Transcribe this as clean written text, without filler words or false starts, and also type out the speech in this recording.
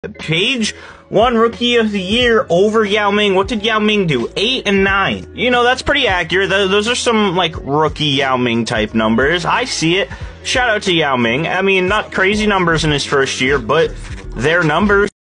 Paige won Rookie of the Year over Yao Ming. What did Yao Ming do? 8 and 9. You know, that's pretty accurate. Those are some, like, rookie Yao Ming type numbers. I see it. Shout out to Yao Ming. I mean, not crazy numbers in his first year, but they're numbers.